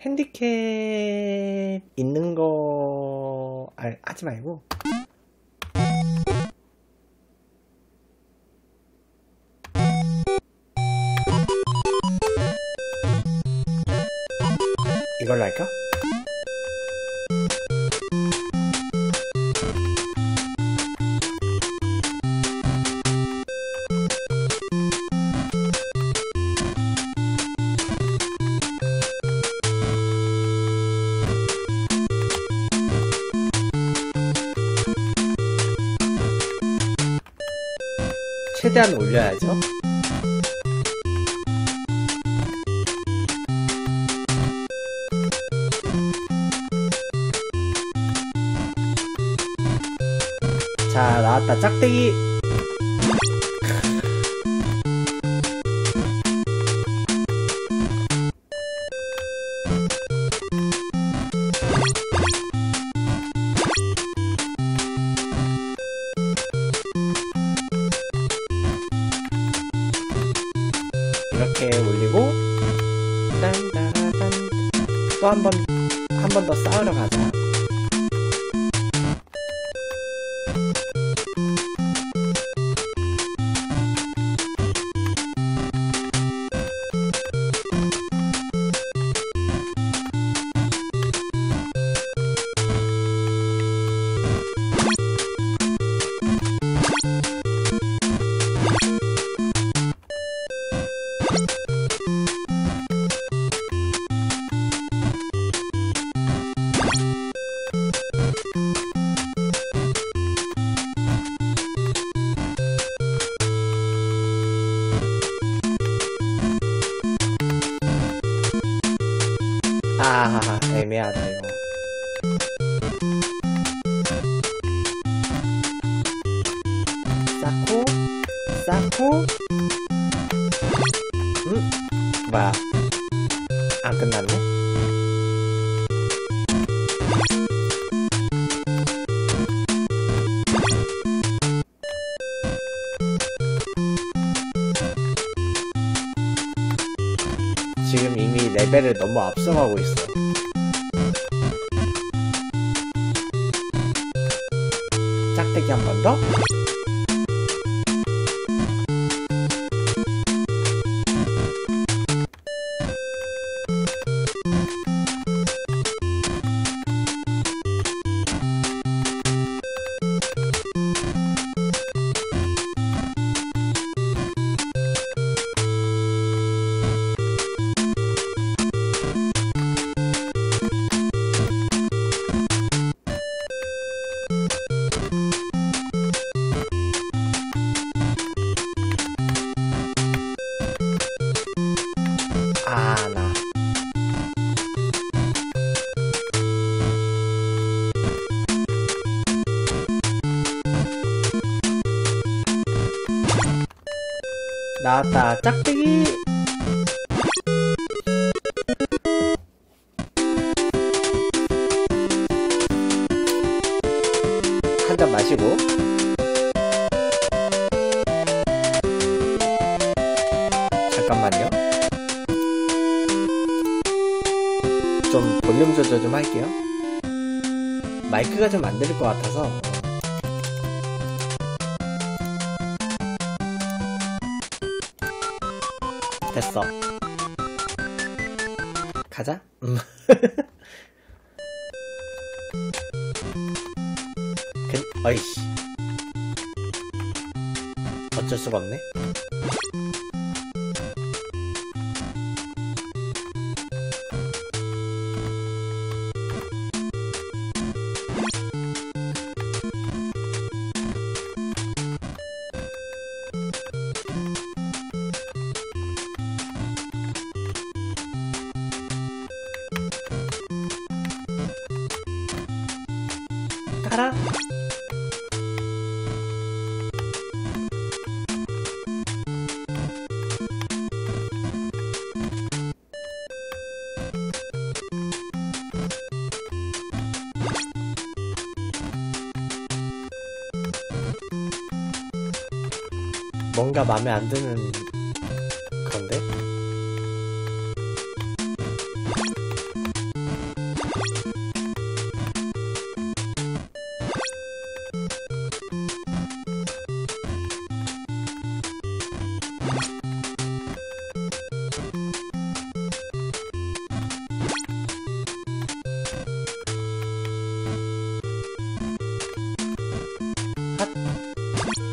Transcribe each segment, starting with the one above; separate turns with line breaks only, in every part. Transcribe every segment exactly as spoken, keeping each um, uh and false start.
핸디캡 있는 거 아, 하지 말고 이걸로 할까? 최대한 올려야죠. 자, 나왔다. 짝대기. 이렇게 올리고 딴따라딴 또 한 번 한 번 더 쌓으러 가자. 아, 애매하다 이거. 쌓고 쌓고 음? 뭐야, 안 끝났네? 지금 이미 레벨을 너무 앞서가고 있어. 짝대기 한 번 더? 아, 나. 나왔다. 짝대기. 한 잔 마시고. 잠깐만요. 좀 볼륨 조절 좀 할게요. 마이크가 좀 안 들릴 것 같아서. 됐어. 가자. 음. 그, 어이씨. 어쩔 수가 없네. 가라. 뭔가 맘에 안 드는 건데?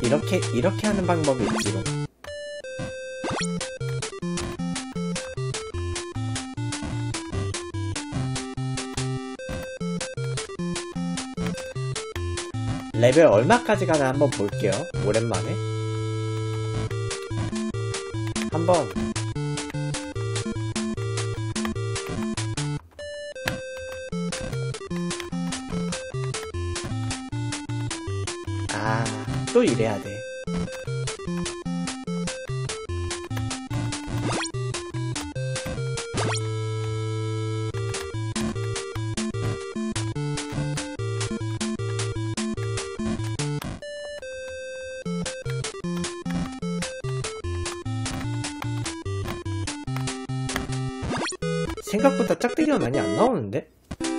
이렇게 이렇게 하는 방법이 있지롱. 레벨 얼마까지 가나 한번 볼게요. 오랜만에 한번. 아, 또 이래야 돼. 생각보다 짝대기가 많이 안 나오는데?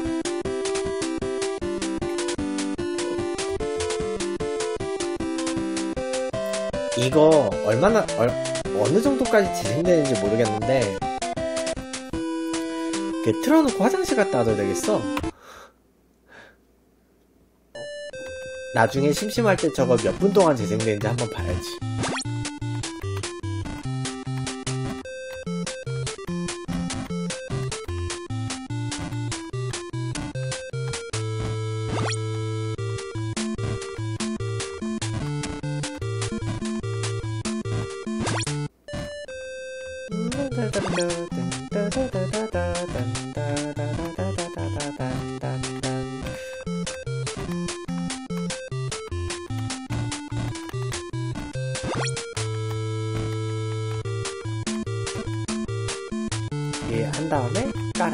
이거 얼마나 얼, 어느 정도까지 재생되는지 모르겠는데 그 틀어놓고 화장실 갔다 와도 되겠어. 나중에 심심할 때 저거 몇 분 동안 재생되는지 한번 봐야지. 예, 한 다음에 깔아.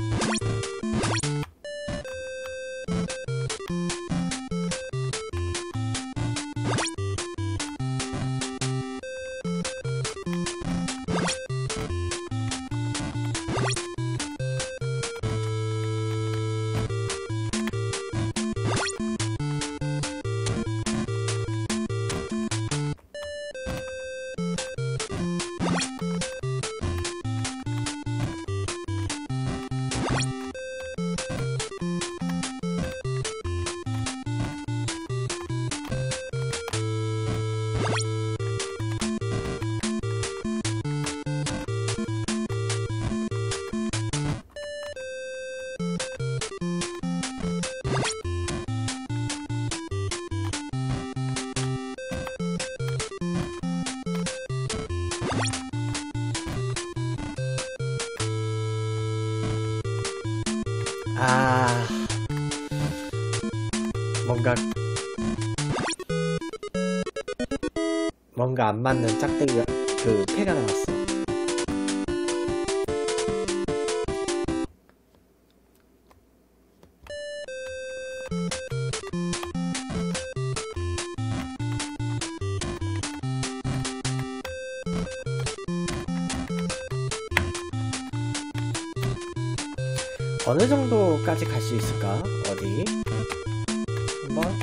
아, 뭔가 뭔가 안 맞는 짝대기가 그 패가 나왔어. 어느 정도까지 갈 수 있을까? 어디? 한번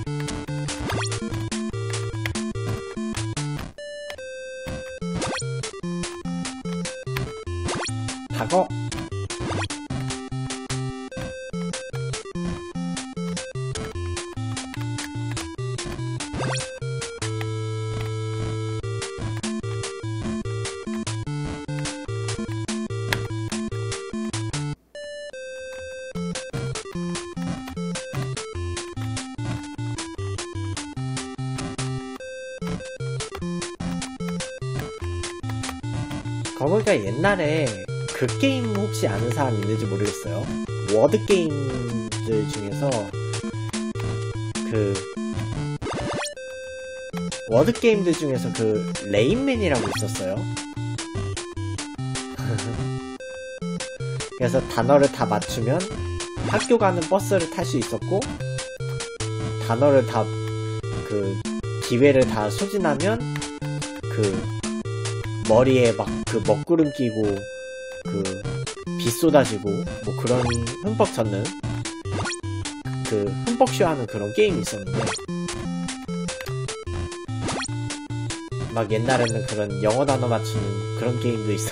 박어. 거기가 옛날에 그 게임 혹시 아는 사람 있는지 모르겠어요. 워드 게임들 중에서 그 워드 게임들 중에서 그 레인맨이라고 있었어요. 그래서 단어를 다 맞추면 학교 가는 버스를 탈 수 있었고, 단어를 다 그 기회를 다 소진하면 그 머리에 막 그 먹구름 끼고 그 비 쏟아지고 뭐 그런 흠뻑 젖는 그 흠뻑 쇼하는 그런 게임이 있었는데, 막 옛날에는 그런 영어 단어 맞추는 그런 게임도 있어.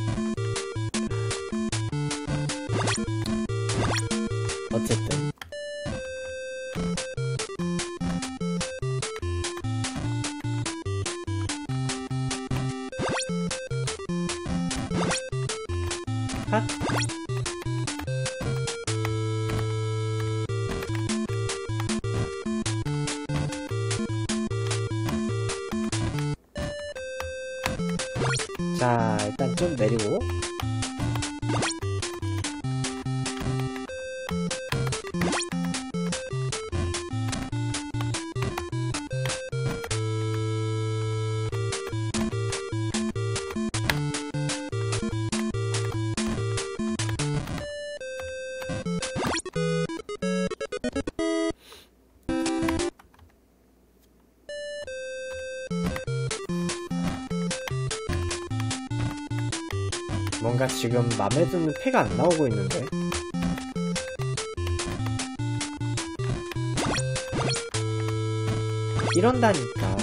어쨌든 자, 일단 좀 내리고. 뭔가 지금 맘에 드는 패가 안 나오고 있는데. 이런다니까.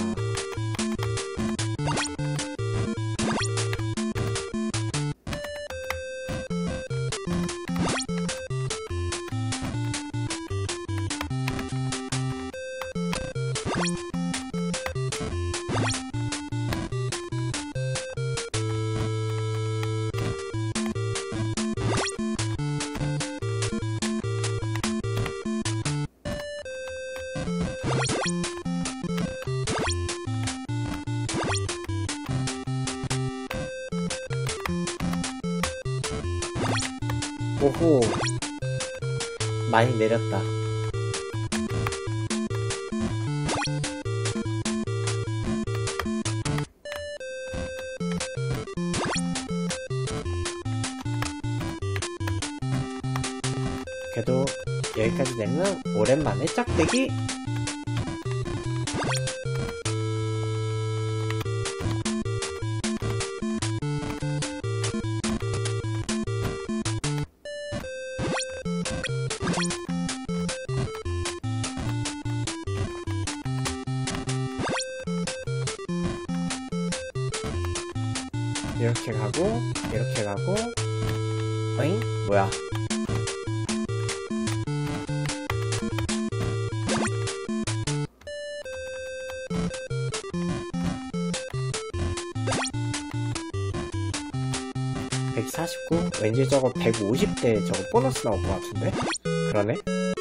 오호, 많이 내렸다. 그래도 여기까지 되면 오랜만에 짝대기. 이렇게 가고 이렇게 가고. 어잉? 뭐야? 백사십구? 왠지 저거 백오십 대 저거 보너스 나올 것 같은데? 그러네?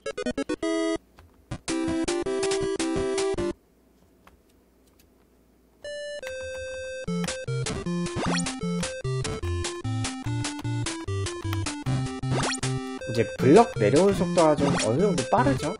이제 블럭 내려올 속도가 좀 어느 정도 빠르죠?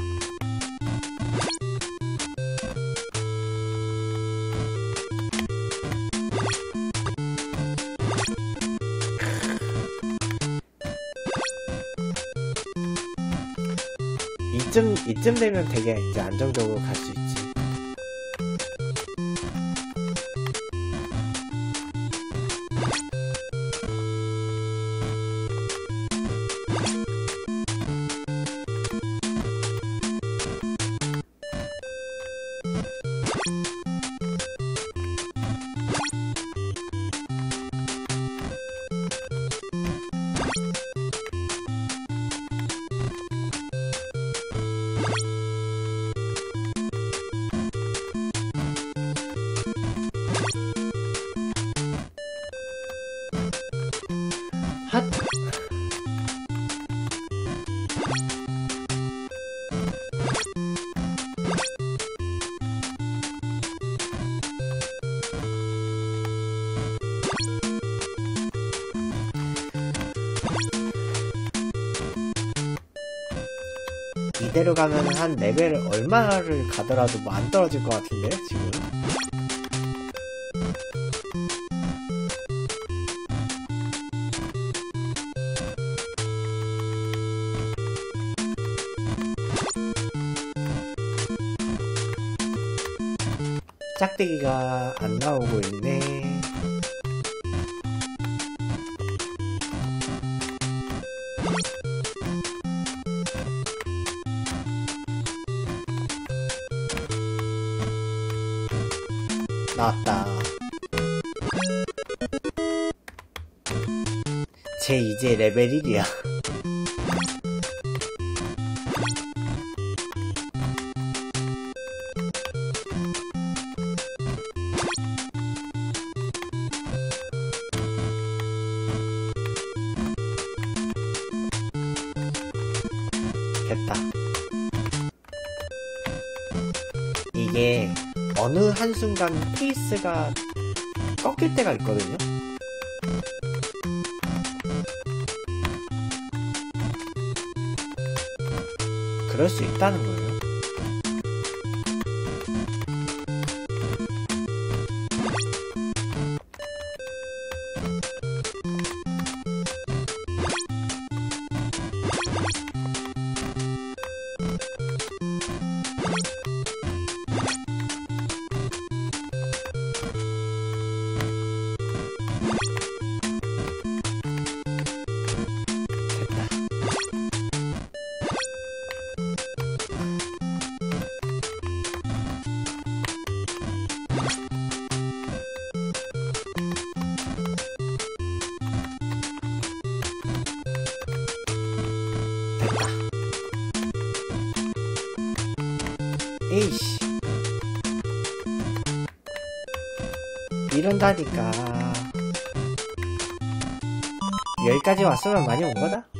이쯤, 이쯤 되면 되게 이제 안정적으로 갈 수 있지. 핫! 이대로 가면 한 레벨 얼마를 가더라도 뭐 안 떨어질 것 같은데 지금. 짝대기가 안 나오고 있네. 나왔다. 쟤 이제 레벨 일이야. 됐다. 이게 어느 한순간 페이스가 꺾일 때가 있거든요. 그럴 수 있다는 거예요. 에이씨, 이런다니까. 여기까지 왔으면 많이 온 거다.